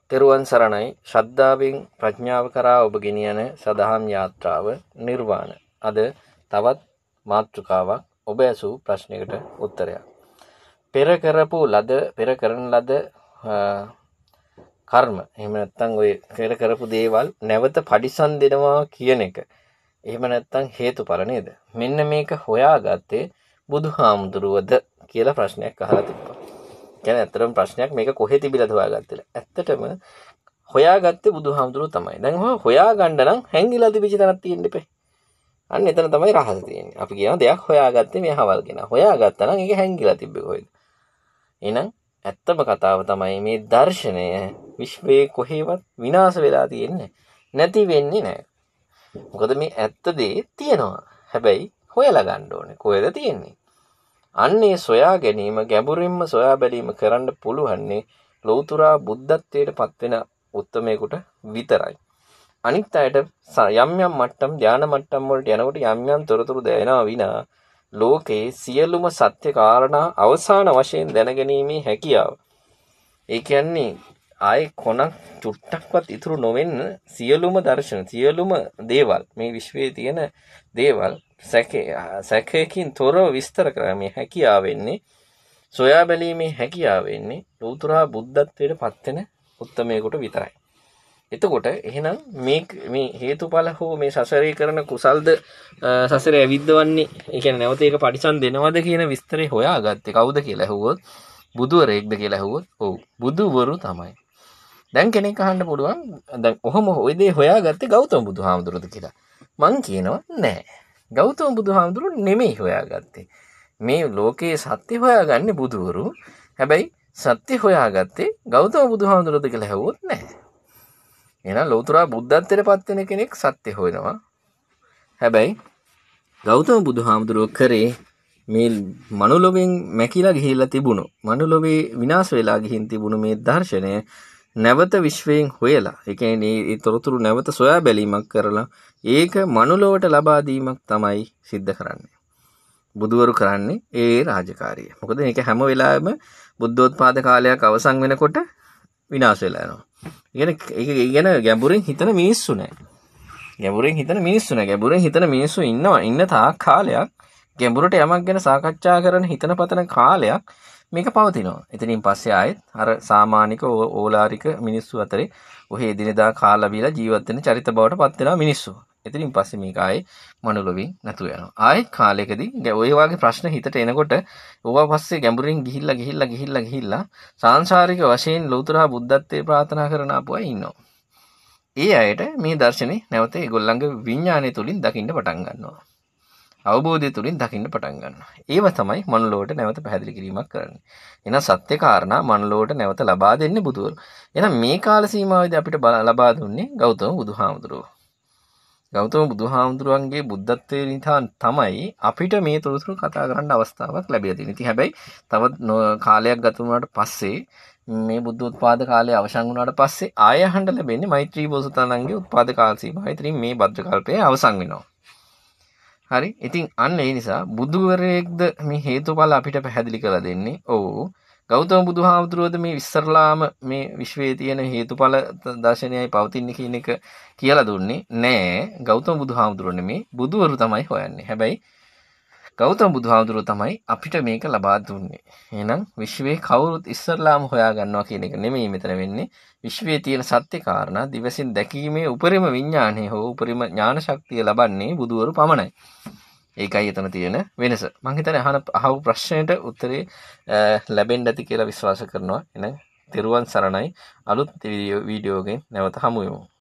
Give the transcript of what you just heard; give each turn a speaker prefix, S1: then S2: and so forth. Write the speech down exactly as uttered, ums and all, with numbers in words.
S1: තෙරුවන් සරණයි. ශ්‍රද්ධාවෙන් ප්‍රඥාව කරා ඔබ ගෙනියන සදහම් යාත්‍රාව නිර්වාණ. අද තවත් මාතෘකාවක් ඔබ ඇසූ ප්‍රශ්නයකට උත්තරයක්. පෙර කරපු ලද පෙර කරන ලද කර්ම එහෙම නැත්නම් ඔය පෙර කරපු දේවල් නැවත පරිසම් දෙනවා කියන එක. එහෙම නැත්නම් හේතුඵල නේද? මෙන්න මේක හොයාගත්තේ බුදුහාමුදුරුවද කියලා ප්‍රශ්නයක් අහලා තිබ්බා. කියන්නේ ඇත්තටම ප්‍රශ්නයක් මේක කොහෙ තිබිලාද හොයාගත්තේ? ඇත්තටම හොයාගත්තේ බුදුහාමුදුරුවෝ තමයි. දැන් හොයාගන්න නම් හැංගිලා තිබිච්ච තැනක් තියෙන්න එපේ. අන්න එතන තමයි රහස තියෙන්නේ. අපි කියන දෙයක් හොයාගත්තේ මේ හවල් කෙනා. හොයාගත්තා නම් ඒක හැංගිලා තිබ්බේ කොහෙද? එහෙනම් ඇත්තම කතාව තමයි මේ දර්ශනය විශ්වයේ කොහෙවත් විනාශ වෙලා තියෙන්නේ නැති වෙන්නේ නැහැ. මොකද මේ ඇත්ත දේ තියෙනවා. හැබැයි හොයලා ගන්න ඕනේ. කොහෙද තියෙන්නේ? අන්නේ සොයා ගැනීම ගැඹුරින්ම සොයා බැලීම කරන්න පුළුවන්නේ ලෞතුරා බුද්ධත්වයට පත්වෙන උත්තමයෙකුට විතරයි. අනිත් අයට යම් යම් මට්ටම් ධානා මට්ටම් වලට යනකොට යම් යම් තොරතුරු දැනෙනවා විනා ලෝකේ සියලුම සත්‍ය කාරණා අවසාන වශයෙන් දැනගැනීමේ හැකියාව. ඒ කියන්නේ ආයේ කොනක් චුට්ටක්වත් ඉතුරු නොවෙන්න සියලුම දර්ශන සියලුම දේවල් මේ විශ්වයේ තියෙන දේවල් සැකයකින් තොරව විස්තර කරන්නේ හැකියාව වෙන්නේ සොයා බැලීමේ හැකියාව වෙන්නේ ලෞතුරා බුද්ධත්වයට පත්වෙන උත්තමයෙකුට විතරයි. එතකොට එහෙනම් මේ මේ හේතුඵල හෝ මේ සසරේ කරන කුසල්ද සසරේ ඇවිද්දවන්නේ ඒ කියන්නේ නැවත ඒක පරිසම් දෙනවද කියන විස්තරේ හොයාගත්තේ කවුද කියලා ඇහුවොත් බුදුවරයෙක්ද කියලා ඇහුවොත් ඔව් බුදුවරු තමයි. දැන් කෙනෙක් අහන්න පුළුවන් දැන් ඔහොම ওই දේ හොයාගත්තේ ගෞතම බුදුහාමුදුරුවෝද කියලා. මං කියනවා නෑ. ගෞතම බුදුහාමුදුරුවෝ නෙමෙයි හොයාගත්තේ. මේ ලෝකයේ සත්‍ය හොයාගන්නේ බුදුවරු. හැබැයි සත්‍ය හොයාගත්තේ ගෞතම බුදුහාමුදුරුවෝද කියලා ඇහුවොත් නෑ. එහෙනම් ලෞතුරා බුද්ධත්වයට පත් වෙන කෙනෙක් සත්‍ය හොයනවා. හැබැයි ගෞතම බුදුහාමුදුරුවෝ කරේ මේ මනුලොවෙන් මැකිලා ගිහිල්ලා තිබුණු මනුලොවේ විනාශ වෙලා ගිහින් තිබුණු මේ දර්ශනය නැවත විශ්වයෙන් හොයලා ඒ කියන්නේ ඒ තොරතුරු නැවත සොයා බැලීමක් කරලා ඒක මනුලොවට ලබා දීමක් තමයි සිද්ධ කරන්නේ. බුදුවරු කරන්නේ ඒ රාජකාරිය. මොකද මේක හැම වෙලාවෙම බුද්ධෝත්පාද කාලයක් අවසන් වෙනකොට විනාශ වෙලා යනවා. ඉගෙන ඒක ඉගෙන ගැඹුරින් හිතන මිනිස්සු නැහැ. ගැඹුරින් හිතන මිනිස්සු නැහැ. ගැඹුරින් හිතන මිනිස්සු ඉන්නවා. ඉන්න තාක් කාලයක් ගැඹුරට යමක් ගැන සාකච්ඡා කරන හිතන පතන කාලයක් මේක පවතිනවා. එතනින් පස්සේ ආයෙත් අර සාමානික ඕලාරික මිනිස්සු අතරේ ඔහේ එදිනෙදා කාලා බීලා ජීවත් වෙන චරිත බවට පත් වෙනවා මිනිස්සු. එතනින් පස්සේ මේක ආයේ මනුලොවින් නැතු වෙනවා. ආයෙත් කාලයකදී ඔය වගේ ප්‍රශ්න හිතට එනකොට ඕවා පස්සේ ගැඹුරින් ගිහිල්ලා ගිහිල්ලා ගිහිල්ලා ගිහිල්ලා සාංශාරික වශයෙන් ලෞතුරා බුද්ධත්වයේ ප්‍රාර්ථනා කරන අපු අය ඉන්නවා. ඒ අයට මේ දර්ශනේ නැවත ඒගොල්ලන්ගේ විඥානය තුලින් දකින්න පටන් ගන්නවා. අවබෝධය තුලින් දකින්න පටන් ගන්නවා. ඒව තමයි මනුලොවට නැවත පැහැදිලි කිරීමක් කරන්නේ. එහෙනම් සත්‍ය කාරණා මනුලොවට නැවත ලබා දෙන්නේ බුදුවරු. එහෙනම් මේ කාල සීමාවේදී අපිට ලබා දුන්නේ ගෞතම බුදුහාමුදුරුවෝ. ගෞතම බුදුහාමුදුරුවන්ගේ බුද්ධත්වයේ නිතාන් තමයි අපිට මේ තොරතුරු කතා කරන්න අවස්ථාවක් ලැබිලා තියෙන්නේ. ඉතින් හැබැයි තවත් කාලයක් ගත වුණාට පස්සේ මේ බුද්ධ උත්පාද කාලය අවසන් වුණාට පස්සේ ආය අහන්න ලැබෙන්නේ මෛත්‍රී බෝසතාණන්ගේ උත්පාද කාල සීමාවයි. ඉතින් මේ භද්‍ර කල්පය අවසන් වෙනවා. හරි. ඉතින් අන්න ඒ නිසා බුදුවරයෙක්ද මේ හේතුඵල අපිට පැහැදිලි කරලා දෙන්නේ. ඔව්. ගෞතම බුදුහාමුදුරුවෝද මේ විස්තරලාම මේ විශ්වයේ තියෙන හේතුඵල දර්ශනයයි පවතින්නේ කියන එක කියලා දුන්නේ නෑ. ගෞතම බුදුහාමුදුරුවෝ නෙමේ බුදුවරු තමයි හොයන්නේ. හැබැයි ගෞතම බුදුහාමුදුරුවෝ තමයි අපිට මේක ලබා දුන්නේ. එහෙනම් විශ්වයේ කවුරුත් ඉස්සරලාම හොයා ගන්නවා කියන එක නෙමෙයි මෙතන වෙන්නේ. විශ්වයේ තියෙන සත්‍ය කාරණා දිවසින් දැකීමේ උපරිම විඥානය හෝ උපරිම ඥාන ශක්තිය ලබන්නේ බුදුවරු පමණයි. ඒකයි එතන තියෙන වෙනස. මම හිතන්නේ අහන අහපු ප්‍රශ්නෙට උත්තරේ ලැබෙන්න ඇති කියලා විශ්වාස කරනවා. එහෙනම් තෙරුවන් සරණයි. අලුත් වීඩියෝ එකකින් නැවත හමු වෙමු.